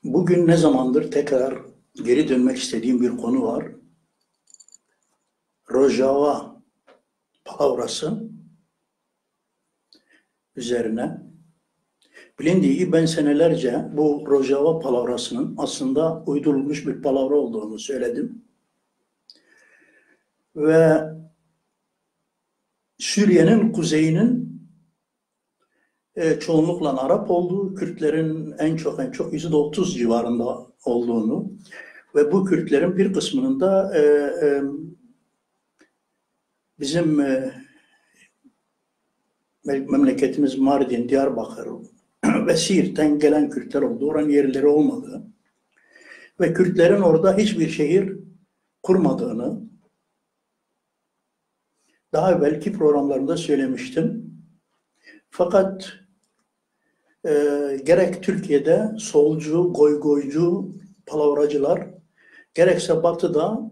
Bugün ne zamandır tekrar geri dönmek istediğim bir konu var. Rojava palavrası üzerine. Bilindiği gibi ben senelerce bu Rojava palavrasının aslında uydurulmuş bir palavra olduğunu söyledim. Ve Suriye'nin kuzeyinin çoğunlukla Arap olduğu, Kürtlerin en çok %30 civarında olduğunu ve bu Kürtlerin bir kısmının da bizim memleketimiz Mardin, Diyarbakır ve Siirt'ten gelen Kürtler olduğu, oranın yerleri olmadığı ve Kürtlerin orada hiçbir şehir kurmadığını daha evvelki programlarımda söylemiştim. Fakat gerek Türkiye'de solcu, goygoycu palavracılar, gerekse Batı'da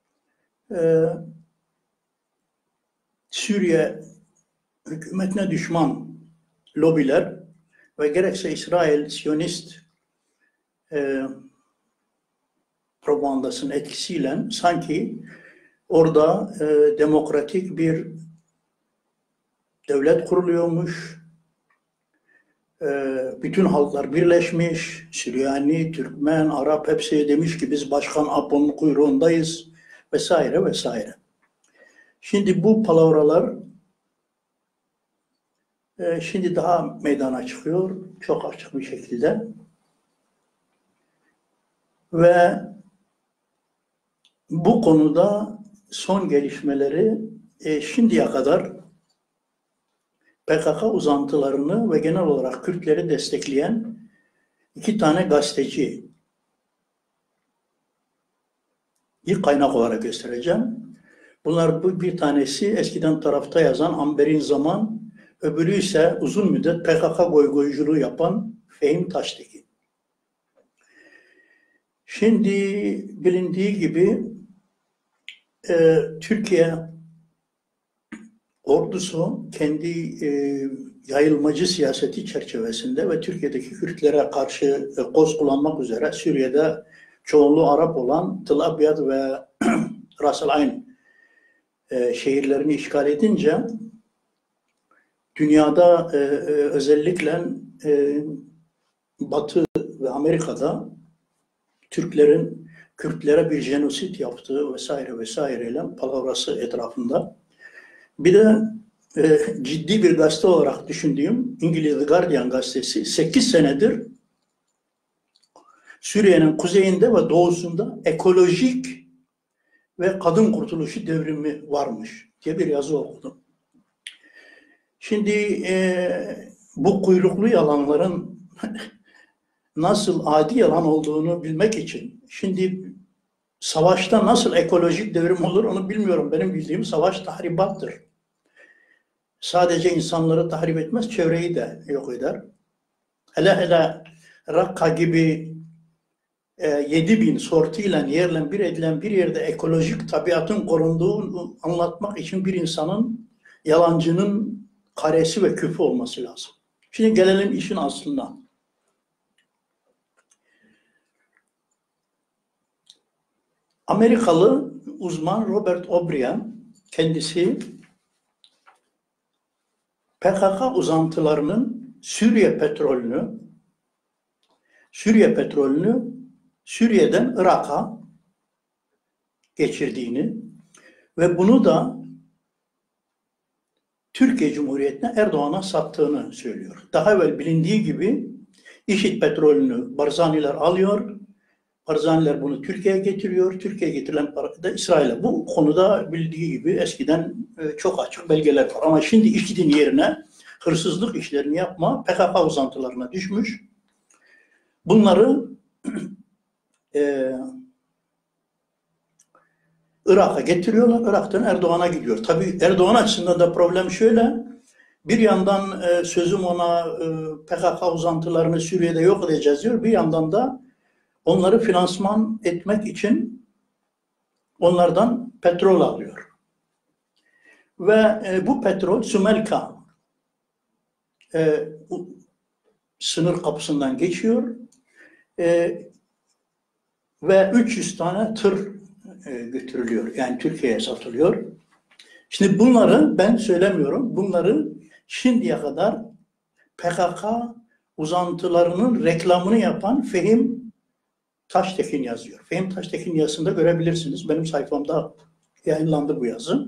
Suriye hükümetine düşman lobiler ve gerekse İsrail Siyonist propagandasının etkisiyle sanki orada demokratik bir devlet kuruluyormuş, bütün halklar birleşmiş, Süryani, Türkmen, Arap hepsi demiş ki biz Başkan Apo'nun kuyruğundayız vesaire vesaire. Şimdi bu palavralar şimdi daha meydana çıkıyor, çok açık bir şekilde. Ve bu konuda son gelişmeleri şimdiye kadar PKK uzantılarını ve genel olarak Kürtleri destekleyen 2 tane gazeteci ilk kaynak olarak göstereceğim. Bunlar bir tanesi eskiden tarafta yazan Amber'in Zaman, öbürü ise uzun müddet PKK goygoyculuğu yapan Fehim Taştekin. Şimdi bilindiği gibi Türkiye ordusu kendi yayılmacı siyaseti çerçevesinde ve Türkiye'deki Kürtlere karşı koz kullanmak üzere Suriye'de çoğunluğu Arap olan Tel Abyad ve Ras el Ayn şehirlerini işgal edince dünyada özellikle Batı ve Amerika'da Türklerin Kürtlere bir jenosit yaptığı vesaire vesaireyle palavrası etrafında. Bir de ciddi bir gazete olarak düşündüğüm İngiliz The Guardian gazetesi 8 senedir Suriye'nin kuzeyinde ve doğusunda ekolojik ve kadın kurtuluşu devrimi varmış diye bir yazı okudum. Şimdi bu kuyruklu yalanların nasıl adi yalan olduğunu bilmek için şimdi savaşta nasıl ekolojik devrim olur onu bilmiyorum. Benim bildiğim savaş tahribattır. Sadece insanları tahrip etmez, çevreyi de yok eder. Hele Rakka gibi 7.000 sortiyle yerle bir edilen bir yerde ekolojik tabiatın korunduğunu anlatmak için bir insanın yalancının karesi ve küpü olması lazım. Şimdi gelelim işin aslına. Amerikalı uzman Robert O'Brien kendisi PKK uzantılarının Suriye petrolünü Suriye'den Irak'a geçirdiğini ve bunu da Türkiye Cumhuriyeti'ne Erdoğan'a sattığını söylüyor. Daha evvel bilindiği gibi İŞİD petrolünü Barzaniler alıyor. Barzaniler bunu Türkiye'ye getiriyor. Türkiye'ye getirilen para da İsrail'e. Bu konuda bildiği gibi eskiden çok açık belgeler var. Ama şimdi İŞİD'in yerine hırsızlık işlerini yapma PKK uzantılarına düşmüş. Bunları Irak'a getiriyorlar. Irak'tan Erdoğan'a gidiyor. Tabii Erdoğan açısından da problem şöyle. Bir yandan sözüm ona PKK uzantılarını Suriye'de yok edeceğiz diyor. Bir yandan da onları finansman etmek için onlardan petrol alıyor. Ve bu petrol Sümelka sınır kapısından geçiyor. E, ve 300 tane tır götürülüyor. Yani Türkiye'ye satılıyor. Şimdi bunları ben söylemiyorum. Bunları şimdiye kadar PKK uzantılarının reklamını yapan Fehim Taştekin yazıyor. Fehim Taştekin yazısında görebilirsiniz. Benim sayfamda yayınlandı bu yazı.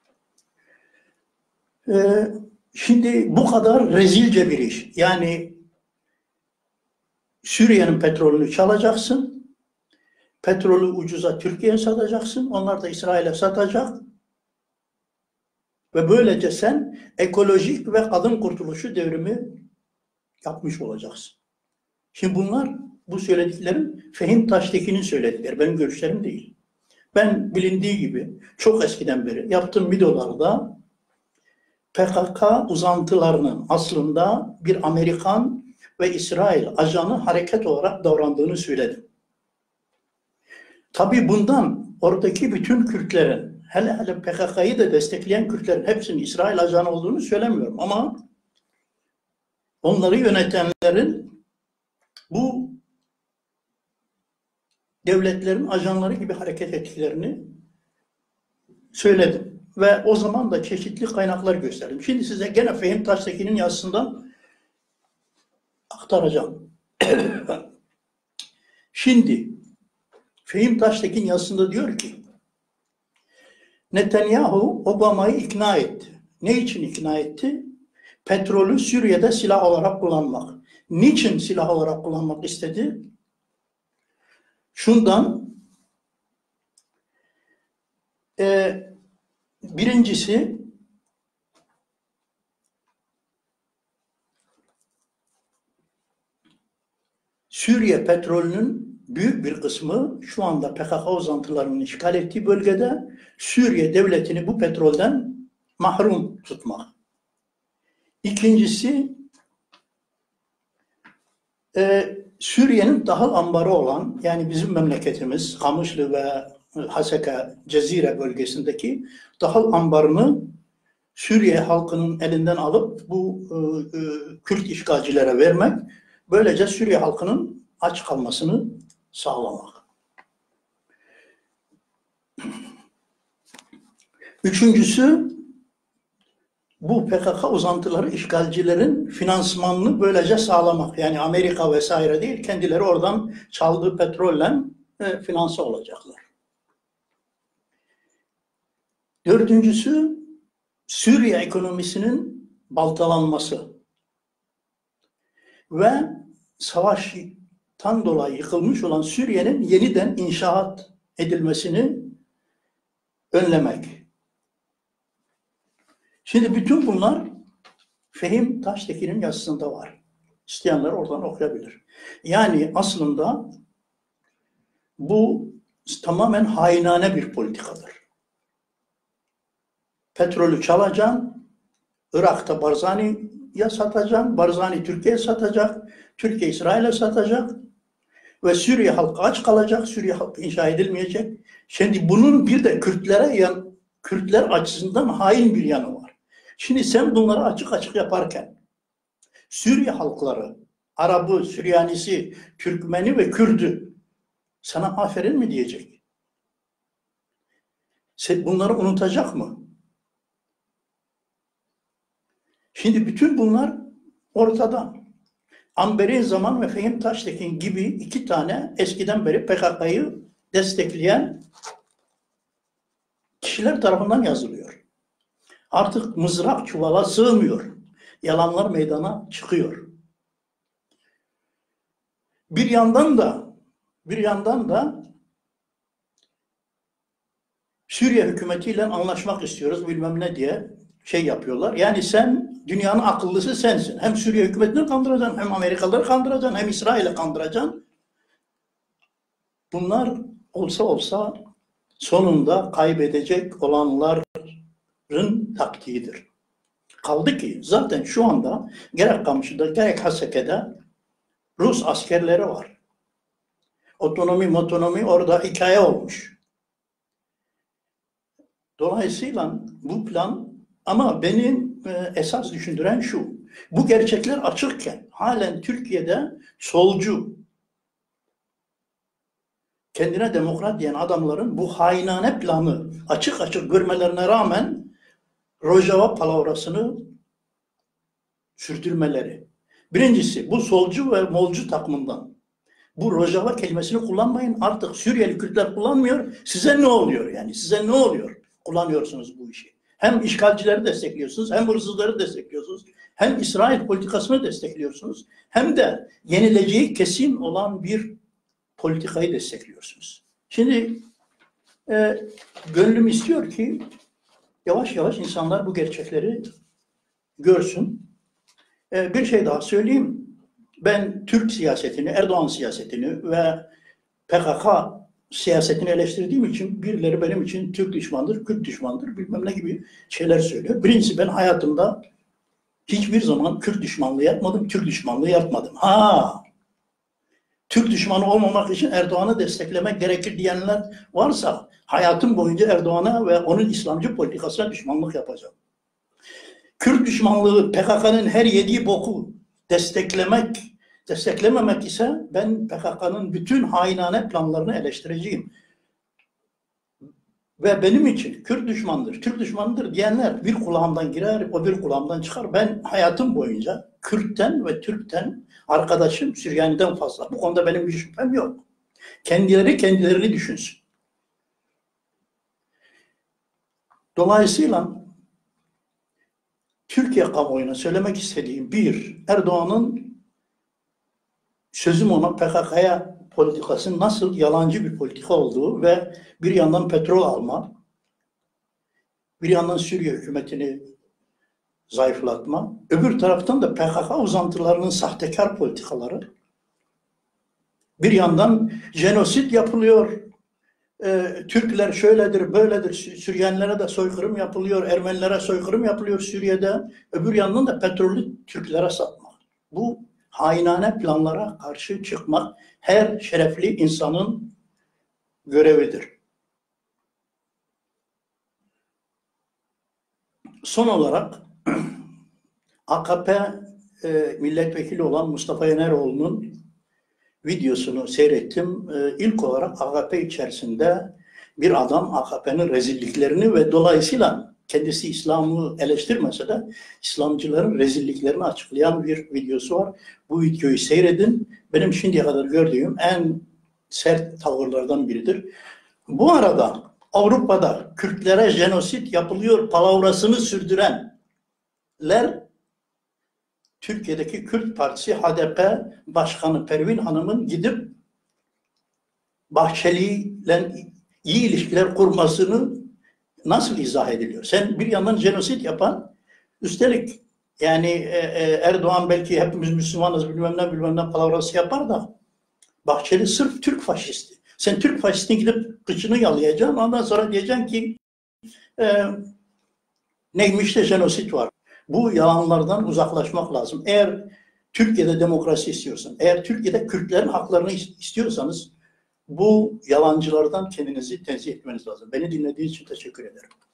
Şimdi bu kadar rezilce bir iş. Yani Suriye'nin petrolünü çalacaksın. Petrolü ucuza Türkiye'ye satacaksın. Onlar da İsrail'e satacak. Ve böylece sen ekolojik ve kadın kurtuluşu devrimi yapmış olacaksın. Şimdi bunlar, bu söylediklerim Fehim Taştekin'in söyledikleri. Benim görüşlerim değil. Ben bilindiği gibi çok eskiden beri yaptığım videolarda PKK uzantılarının aslında bir Amerikan ve İsrail ajanı hareket olarak davrandığını söyledim. Tabii bundan oradaki bütün Kürtlerin, hele PKK'yı da destekleyen Kürtlerin hepsinin İsrail ajanı olduğunu söylemiyorum. Ama onları yönetenlerin bu devletlerin ajanları gibi hareket ettiklerini söyledim. Ve o zaman da çeşitli kaynaklar gösterdim. Şimdi size gene Fehim Taştekin'in yazısından aktaracağım. Şimdi Fehim Taştekin yazısında diyor ki Netanyahu Obama'yı ikna etti. Ne için ikna etti? Petrolü Suriye'de silah olarak kullanmak. Niçin silah olarak kullanmak istedi? Şundan, birincisi Suriye petrolünün büyük bir kısmı şu anda PKK uzantılarının işgal ettiği bölgede Suriye devletini bu petrolden mahrum tutmak. İkincisi Suriye'nin tahıl ambarı olan, yani bizim memleketimiz Kamışlı ve Haseka, Cezire bölgesindeki tahıl ambarını Suriye halkının elinden alıp bu Kürt işgalcilere vermek, böylece Suriye halkının aç kalmasını sağlamak. Üçüncüsü, bu PKK uzantıları işgalcilerin finansmanını böylece sağlamak. Yani Amerika vesaire değil, kendileri oradan çaldığı petrolle finanse olacaklar. Dördüncüsü, Suriye ekonomisinin baltalanması ve savaştan dolayı yıkılmış olan Suriye'nin yeniden inşaat edilmesini önlemek. Şimdi bütün bunlar Fehim Taştekin'in yazısında var. İsteyenler oradan okuyabilir. Yani aslında bu tamamen hainane bir politikadır. Petrolü çalacaksın, Irak'ta Barzani'ye satacaksın, Barzani Türkiye'ye satacak, Türkiye İsrail'e satacak ve Suriye halkı aç kalacak, Suriye halkı inşa edilmeyecek. Şimdi bunun bir de Kürtler açısından hain bir yanı var. Şimdi sen bunları açık açık yaparken Suriye halkları, Arabı, Süryanisi, Türkmeni ve Kürdü sana aferin mi diyecek? Sen bunları unutacak mı? Şimdi bütün bunlar ortada. Amberi Zaman ve Fehim Taştekin gibi iki tane eskiden beri PKK'yı destekleyen kişiler tarafından yazılıyor. Artık mızrak çuvala sığmıyor. Yalanlar meydana çıkıyor. Bir yandan da Suriye hükümetiyle anlaşmak istiyoruz bilmem ne diye şey yapıyorlar. Yani sen dünyanın akıllısı sensin. Hem Suriye hükümetini kandıracaksın, hem Amerikalıları kandıracaksın, hem İsrail'i kandıracaksın. Bunlar olsa sonunda kaybedecek olanların taktiğidir. Kaldı ki zaten şu anda gerek Kamışlı'da gerek Haseke'de Rus askerleri var. Otonomi orada hikaye olmuş. Dolayısıyla bu plan, ama benim esas düşündüren şu: bu gerçekler açıkken halen Türkiye'de solcu kendine demokrat diyen adamların bu hainane planı açık açık görmelerine rağmen Rojava palavrasını sürdürmeleri. Birincisi, bu solcu ve molcu takımından. Bu Rojava kelimesini kullanmayın. Artık Suriyeli Kürtler kullanmıyor. Size ne oluyor yani? Size ne oluyor? Kullanıyorsunuz bu işi. Hem işgalcileri destekliyorsunuz, hem hırsızları destekliyorsunuz, hem İsrail politikasını destekliyorsunuz, hem de yenileceği kesin olan bir politikayı destekliyorsunuz. Şimdi gönlüm istiyor ki yavaş yavaş insanlar bu gerçekleri görsün. Bir şey daha söyleyeyim. Ben Türk siyasetini, Erdoğan siyasetini ve PKK siyasetini eleştirdiğim için birileri benim için Türk düşmandır, Kürt düşmandır, bilmem ne gibi şeyler söylüyor. Birincisi, ben hayatımda hiçbir zaman Kürt düşmanlığı yapmadım, Türk düşmanlığı yapmadım. Türk düşmanı olmamak için Erdoğan'ı desteklemek gerekir diyenler varsa hayatım boyunca Erdoğan'a ve onun İslamcı politikasına düşmanlık yapacağım. Kürt düşmanlığı, PKK'nın her yediği boku desteklememek ise ben PKK'nın bütün hainane planlarını eleştireceğim. Ve benim için Kürt düşmandır, Türk düşmandır diyenler bir kulağımdan girer, o bir kulağımdan çıkar. Ben hayatım boyunca Kürt'ten ve Türk'ten arkadaşım Süryani'den fazla. Bu konuda benim bir şüphem yok. Kendileri kendilerini düşünsün. Dolayısıyla Türkiye kamuoyuna söylemek istediğim bir, Erdoğan'ın sözüm ona PKK'ya politikasının nasıl yalancı bir politika olduğu ve bir yandan petrol alma, bir yandan Suriye hükümetini zayıflatma, öbür taraftan da PKK uzantılarının sahtekar politikaları, bir yandan jenosit yapılıyor, Türkler şöyledir, böyledir, Süryanilere de soykırım yapılıyor, Ermenilere soykırım yapılıyor Suriye'de, öbür yandan da petrolü Türklere satmak. Bu hainane planlara karşı çıkmak her şerefli insanın görevidir. Son olarak AKP milletvekili olan Mustafa Yeneroğlu'nun videosunu seyrettim. İlk olarak AKP içerisinde bir adam AKP'nin rezilliklerini ve dolayısıyla kendisi İslam'ı eleştirmese de İslamcıların rezilliklerini açıklayan bir videosu var. Bu videoyu seyredin. Benim şimdiye kadar gördüğüm en sert tavırlardan biridir. Bu arada Avrupa'da Kürtlere jenosit yapılıyor palavrasını sürdürenler, Türkiye'deki Kürt Partisi HDP Başkanı Pervin Hanım'ın gidip Bahçeli'yle iyi ilişkiler kurmasını nasıl izah ediliyor? Sen bir yandan jenosit yapan, üstelik yani Erdoğan belki hepimiz Müslümanız bilmem ne palavrası yapar da Bahçeli sırf Türk faşisti. Sen Türk faşistine gidip kıçını yalayacaksın, ondan sonra diyeceksin ki neymiş de jenosit var. Bu yalanlardan uzaklaşmak lazım. Eğer Türkiye'de demokrasi istiyorsan, eğer Türkiye'de Kürtlerin haklarını istiyorsanız bu yalancılardan kendinizi tenzih etmeniz lazım. Beni dinlediğiniz için teşekkür ederim.